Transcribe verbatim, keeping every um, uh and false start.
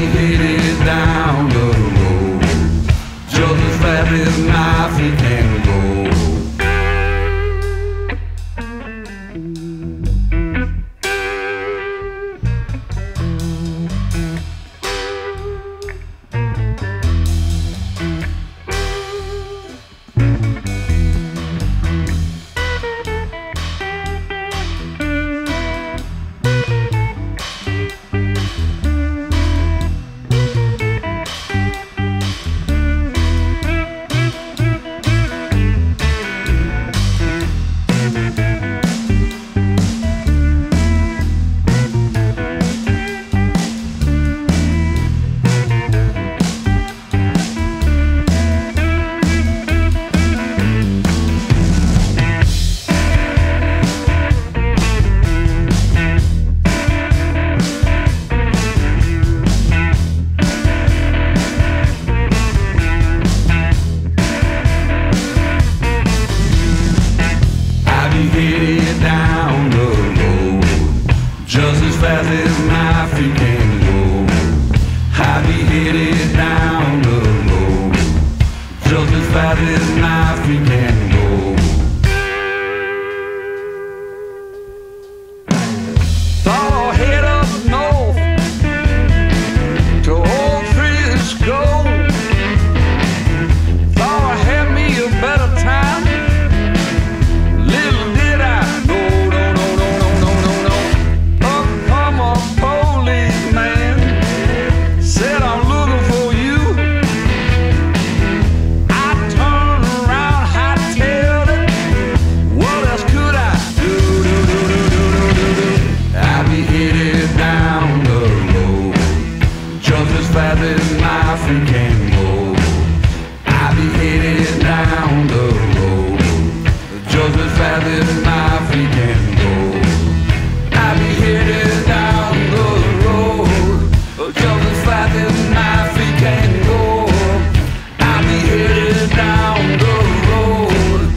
be headed down the road, just as fast as my feet can go. Headed down the road, just as fast as my feet can go. I be headed down the road, just as fast as my feet can go. Thought I'll head up north to old Frisco. Thought I had me a better time. Fast as my feet can go, I be headed down the road, just as fast as